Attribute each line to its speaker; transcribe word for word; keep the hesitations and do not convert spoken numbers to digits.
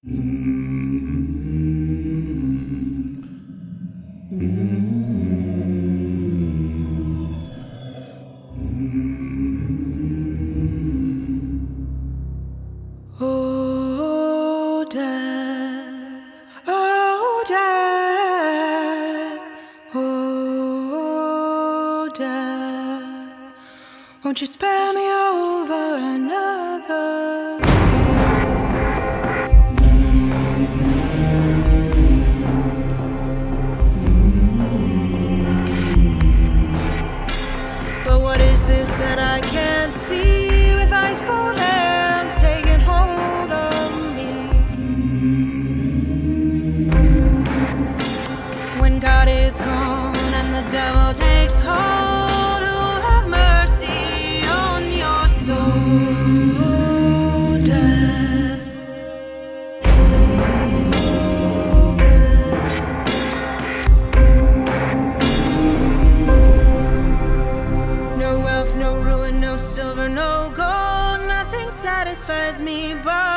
Speaker 1: Oh, death, oh, death, oh, death, won't you spare me over another? But what is this that I can't see with ice cold hands taking hold of me? When God is gone and the devil takes hold, who'll have mercy on your soul, death? No wealth, no ruin, no silver, no gold, nothing satisfies me but